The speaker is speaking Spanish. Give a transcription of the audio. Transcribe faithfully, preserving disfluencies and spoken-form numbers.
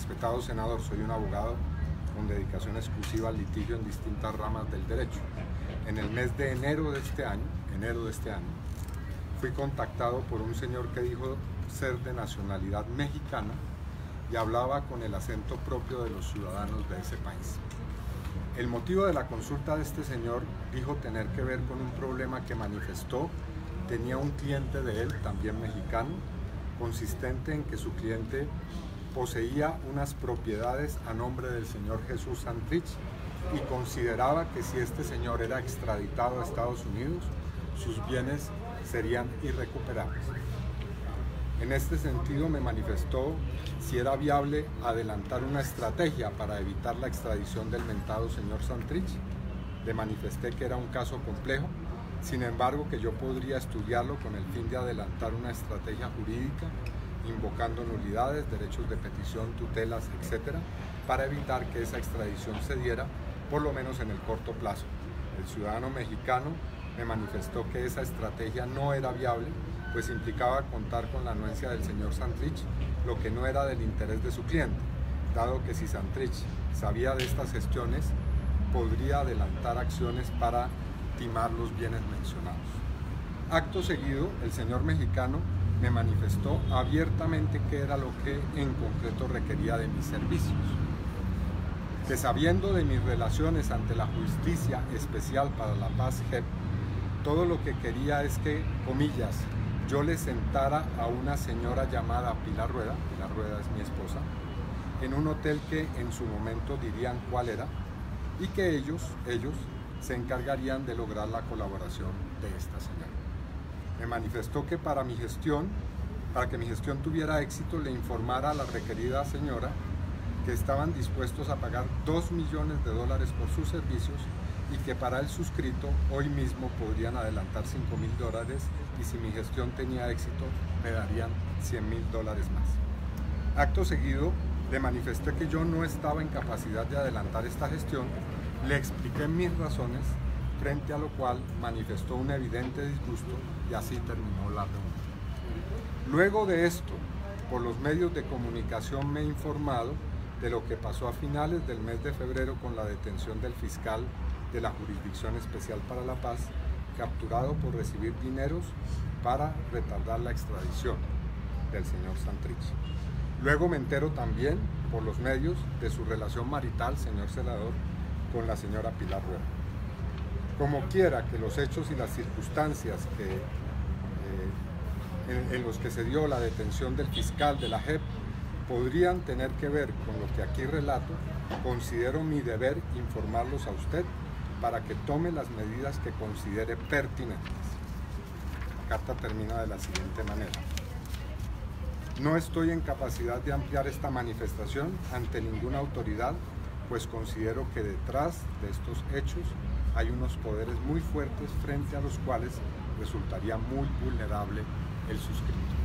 Respetado senador, soy un abogado con dedicación exclusiva al litigio en distintas ramas del derecho. En el mes de enero de este año, enero de este año, fui contactado por un señor que dijo ser de nacionalidad mexicana y hablaba con el acento propio de los ciudadanos de ese país. El motivo de la consulta de este señor dijo tener que ver con un problema que manifestó tenía un cliente de él, también mexicano, consistente en que su cliente poseía unas propiedades a nombre del señor Jesús Santrich y consideraba que si este señor era extraditado a Estados Unidos, sus bienes serían irrecuperables. En este sentido me manifestó si era viable adelantar una estrategia para evitar la extradición del mentado señor Santrich. Le manifesté que era un caso complejo, sin embargo que yo podría estudiarlo con el fin de adelantar una estrategia jurídica, invocando nulidades, derechos de petición, tutelas, etcétera, para evitar que esa extradición se diera, por lo menos en el corto plazo. El ciudadano mexicano me manifestó que esa estrategia no era viable, pues implicaba contar con la anuencia del señor Santrich, lo que no era del interés de su cliente, dado que si Santrich sabía de estas gestiones, podría adelantar acciones para timar los bienes mencionados. Acto seguido, el señor mexicano me manifestó abiertamente qué era lo que en concreto requería de mis servicios. Que sabiendo de mis relaciones ante la Justicia Especial para la Paz J E P, todo lo que quería es que, comillas, yo le sentara a una señora llamada Pilar Rueda, Pilar Rueda es mi esposa, en un hotel que en su momento dirían cuál era, y que ellos, ellos, se encargarían de lograr la colaboración de esta señora. Me manifestó que para mi gestión, para que mi gestión tuviera éxito, le informara a la requerida señora que estaban dispuestos a pagar dos millones de dólares por sus servicios y que para el suscrito hoy mismo podrían adelantar cinco mil dólares y si mi gestión tenía éxito me darían cien mil dólares más. Acto seguido le manifesté que yo no estaba en capacidad de adelantar esta gestión, le expliqué mis razones, frente a lo cual manifestó un evidente disgusto y así terminó la reunión. Luego de esto, por los medios de comunicación me he informado de lo que pasó a finales del mes de febrero con la detención del fiscal de la Jurisdicción Especial para la Paz, capturado por recibir dineros para retardar la extradición del señor Santrich. Luego me entero también por los medios de su relación marital, señor senador, con la señora Pilar Rueda. Como quiera que los hechos y las circunstancias que, eh, en, en los que se dio la detención del fiscal de la J E P podrían tener que ver con lo que aquí relato, considero mi deber informarlos a usted para que tome las medidas que considere pertinentes. La carta termina de la siguiente manera. No estoy en capacidad de ampliar esta manifestación ante ninguna autoridad, pues considero que detrás de estos hechos hay unos poderes muy fuertes frente a los cuales resultaría muy vulnerable el suscrito.